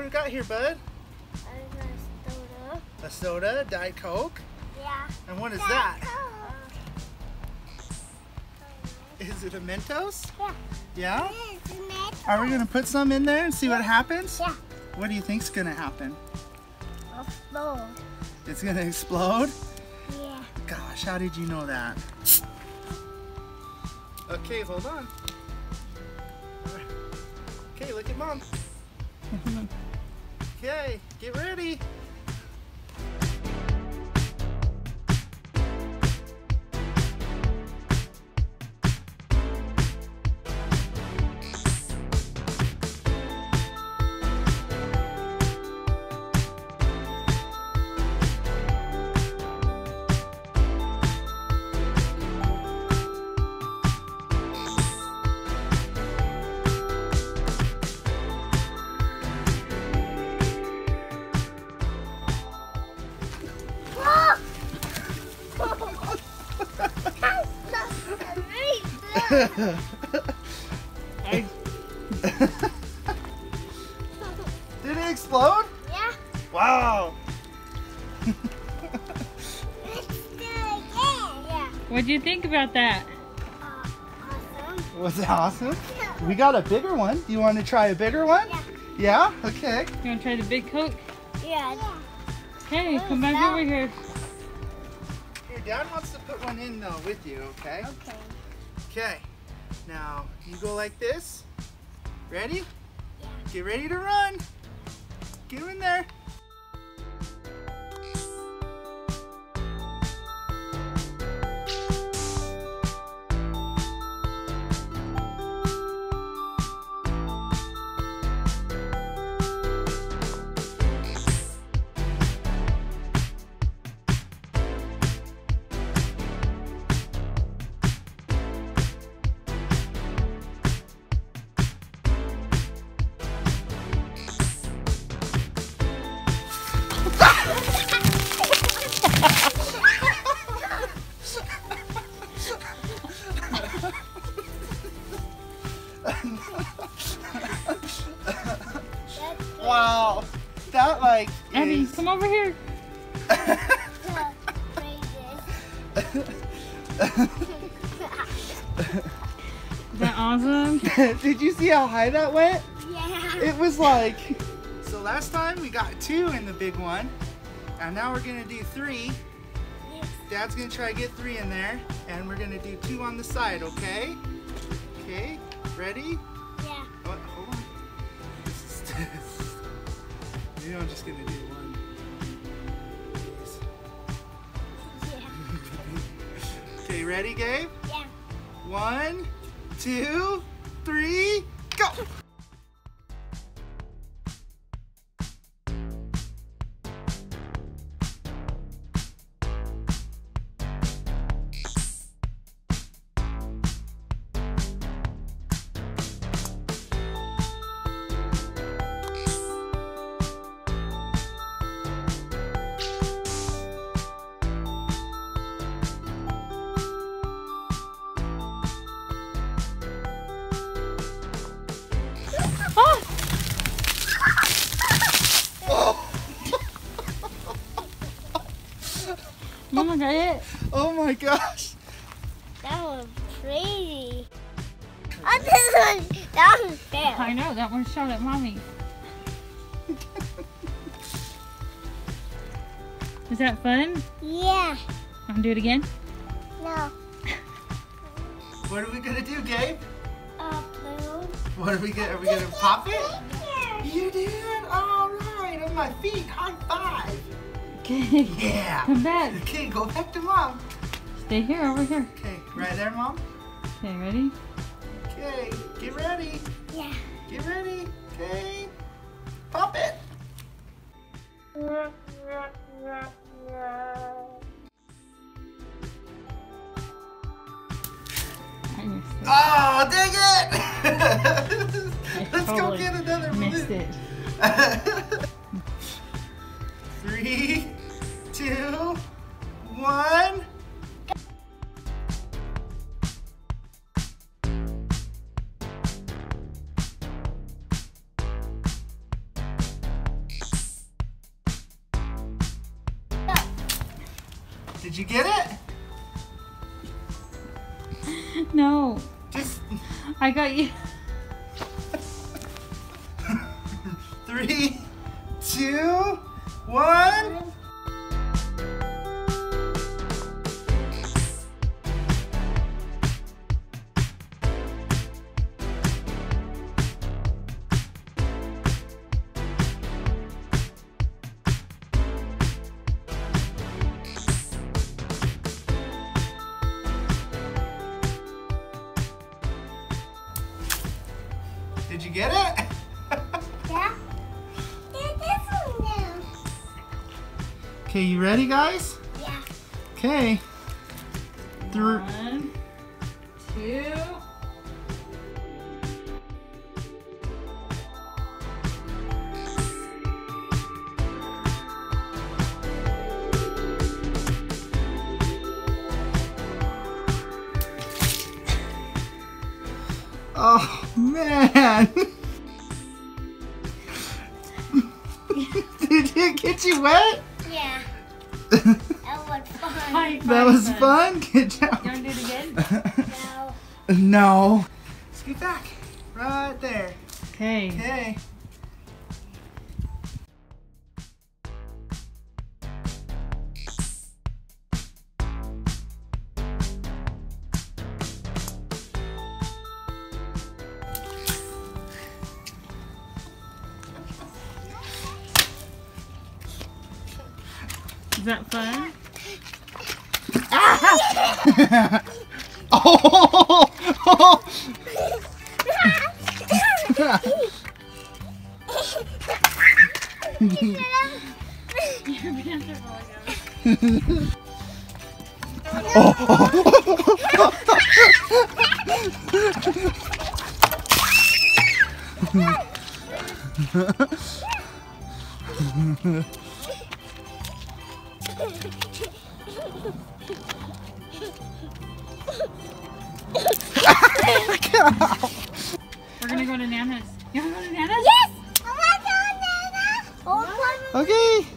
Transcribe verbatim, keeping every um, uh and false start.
we got here, bud? I got a soda. A soda, Diet Coke? Yeah. And what is Diet that? Coke. Is it a Mentos? Yeah. Yeah? It's a Mentos. Are we gonna put some in there and see what happens? Yeah. What do you think's gonna happen? A floor. It's gonna explode? Yeah. Gosh, how did you know that? Okay, hold on. Okay, look at Mom. Okay, get ready. I... Did it explode? Yeah. Wow. Let's do it again. Yeah. What do you think about that? Uh, awesome. Was it awesome? Yeah. We got a bigger one. Do you want to try a bigger one? Yeah. Yeah? Okay. You want to try the big Coke? Yeah. Okay, What come is back that? over here. Your dad wants to put one in though with you, okay? Okay. Okay. Now, you go like this. Ready? Yeah. Get ready to run. Get in there. Wow, that like Abby, is... come over here. Is that awesome? Did you see how high that went? Yeah. It was like... So last time we got two in the big one, and now we're gonna do three. Dad's gonna try to get three in there, and we're gonna do two on the side, okay? Okay, ready? Yeah. Oh, hold on. This is, maybe I'm just gonna do one. Yeah. Okay, ready, Gabe? Yeah. One, two, three, go! Mama got it. Oh my gosh! That was crazy. Oh, this one, that one failed. I know, that one shot at Mommy. Is that fun? Yeah. Want to do it again? No. What are we gonna do, Gabe? Uh, blue. What are we gonna, are we gonna pop it? You did? All right, on my feet, high five. Okay. Yeah. Come back. Okay, go back to Mom. Stay here, over here. Okay, right there, Mom. Okay, ready? Okay, get ready. Yeah. Get ready. Okay. Pop it. I missed it. Oh, dang it! I Let's go totally get another missed balloon. it. Three, two, one. Did you get it? No. Just I got you. three, two, one. Did you get it? Yeah. Get this one down. Okay, you ready, guys? Yeah. Okay. Three. One, two. Oh man! Did it get you wet? Yeah. That was fun. High That five was then. fun. Good job. You want to do it again? No. No. Scoot back. Right there. Okay. Okay. Is that fun? Oh! Oh! Your pants are falling out. We're gonna go to Nana's. You wanna go to Nana's? Yes! I want to go, Nana. Oh, Okay.